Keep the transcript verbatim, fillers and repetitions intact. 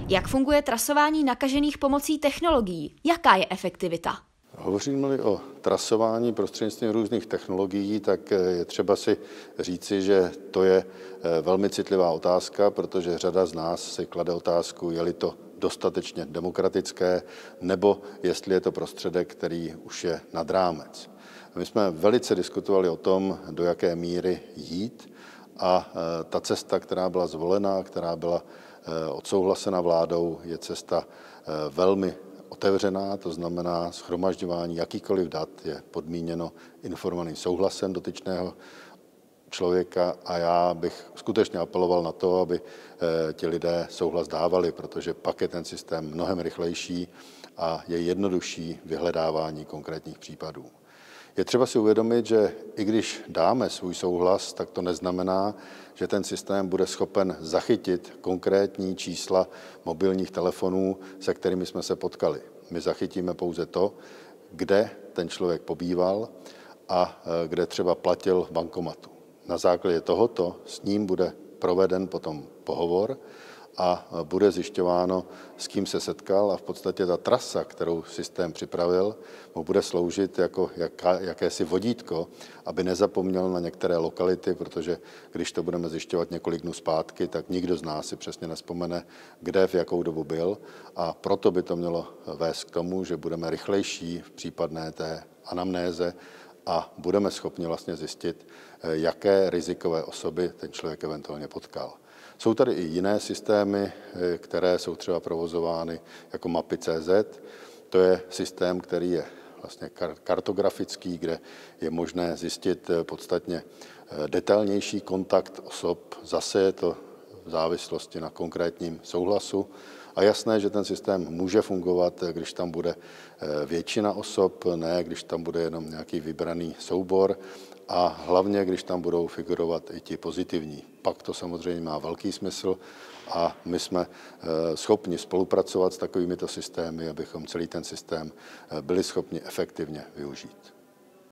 Jak funguje trasování nakažených pomocí technologií? Jaká je efektivita? Hovoříme-li o trasování prostřednictvím různých technologií, tak je třeba si říci, že to je velmi citlivá otázka, protože řada z nás si klade otázku, je-li to dostatečně demokratické, nebo jestli je to prostředek, který už je nad rámec. My jsme velice diskutovali o tom, do jaké míry jít, a ta cesta, která byla zvolena, která byla odsouhlasena vládou, je cesta velmi otevřená, to znamená shromažďování jakýkoliv dat je podmíněno informovaným souhlasem dotyčného člověka a já bych skutečně apeloval na to, aby ti lidé souhlas dávali, protože pak je ten systém mnohem rychlejší a je jednodušší vyhledávání konkrétních případů. Je třeba si uvědomit, že i když dáme svůj souhlas, tak to neznamená, že ten systém bude schopen zachytit konkrétní čísla mobilních telefonů, se kterými jsme se potkali. My zachytíme pouze to, kde ten člověk pobýval a kde třeba platil v bankomatu. Na základě tohoto s ním bude proveden potom pohovor a bude zjišťováno, s kým se setkal a v podstatě ta trasa, kterou systém připravil, mu bude sloužit jako jaká, jakési vodítko, aby nezapomněl na některé lokality, protože když to budeme zjišťovat několik dnů zpátky, tak nikdo z nás si přesně nespomene, kde v jakou dobu byl a proto by to mělo vést k tomu, že budeme rychlejší v případné té anamnéze a budeme schopni vlastně zjistit, jaké rizikové osoby ten člověk eventuálně potkal. Jsou tady i jiné systémy, které jsou třeba provozovány jako mapy tečka cé zet. To je systém, který je vlastně kartografický, kde je možné zjistit podstatně detailnější kontakt osob. Zase je to v závislosti na konkrétním souhlasu. A jasné, že ten systém může fungovat, když tam bude většina osob, ne když tam bude jenom nějaký vybraný soubor a hlavně, když tam budou figurovat i ti pozitivní. Pak to samozřejmě má velký smysl a my jsme schopni spolupracovat s takovýmito systémy, abychom celý ten systém byli schopni efektivně využít.